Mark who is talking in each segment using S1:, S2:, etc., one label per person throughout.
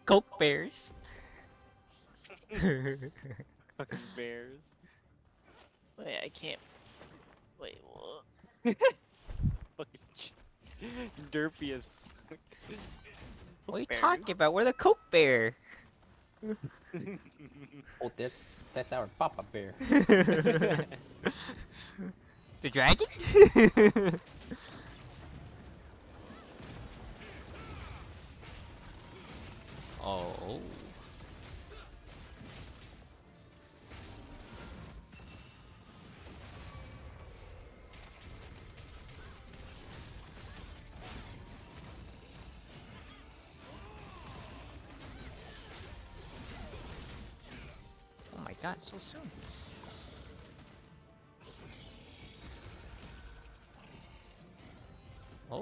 S1: Coke bears.
S2: Fucking bears. Wait, I can't. Wait, what? Fucking derpy as fuck.
S1: What are you
S2: Bears.
S1: talking about? We're the Coke bear.
S3: Oh, that's our Papa Bear.
S1: The dragon? Oh. Oh my god, so soon. Oh.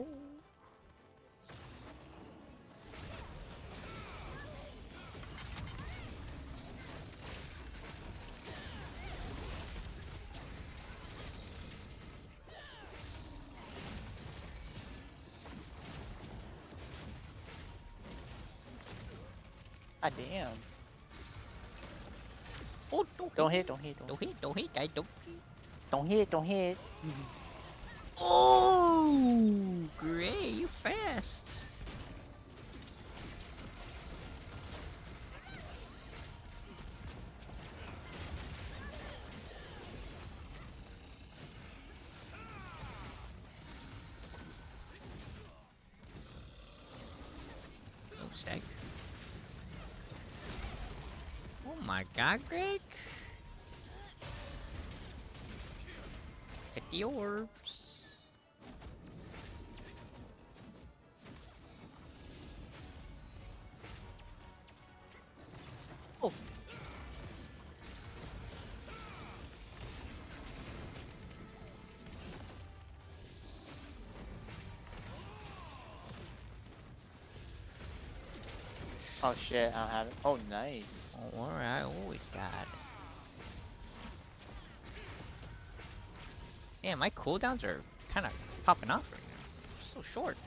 S2: Ah, damn.
S1: Oh,
S2: Don't hit, don't hit,
S1: Don't hit, don't hit, guys, don't hit.
S2: don't hit, don't hit.
S1: Oh, great, you fast. Oh, stag. Oh my god, Greg. Get the orbs. Oh.
S2: Oh shit, I don't have it. Oh, nice.
S1: Oh, alright, always got. Yeah, my cooldowns are kind of popping off right now. So short.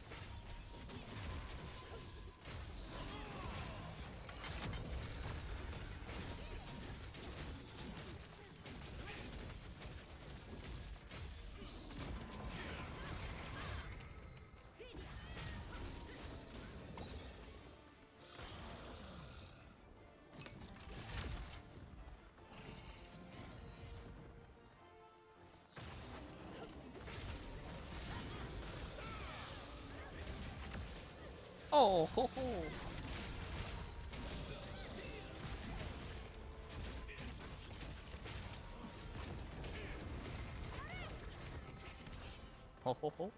S1: Oh, ho, ho. Ho, ho, ho.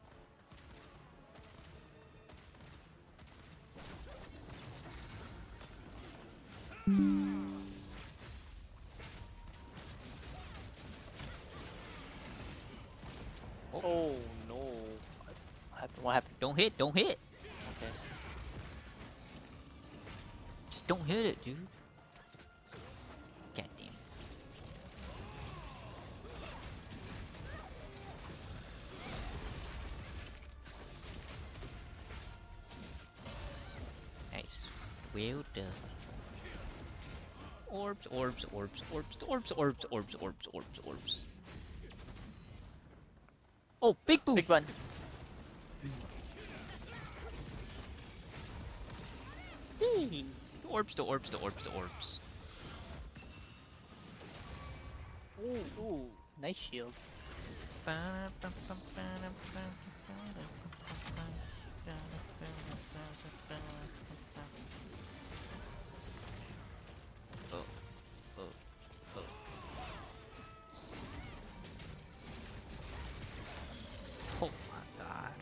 S2: Oh no. What happened? What happened?
S1: Don't hit, don't hit.
S2: Okay.
S1: Just don't hit it, dude. God damn. Nice. Well done. Orbs, orbs, orbs, orbs, orbs, orbs, orbs, orbs, orbs, orbs. Oh, big boom!
S2: Big one.
S1: Hey, the orbs, the orbs, the orbs, the orbs.
S2: Ooh, ooh. Nice shield.
S1: Oh, oh, oh. Oh my god.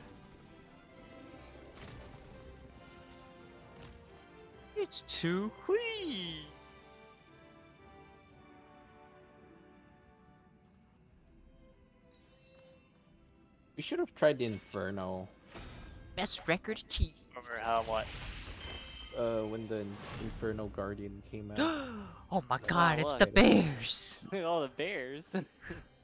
S1: It's too clean.
S3: We should have tried the Inferno.
S1: Best record achieved.
S2: Remember how what?
S3: When the Inferno Guardian came out.
S1: Oh my god, it's the
S2: what?
S1: Bears.
S2: All the bears.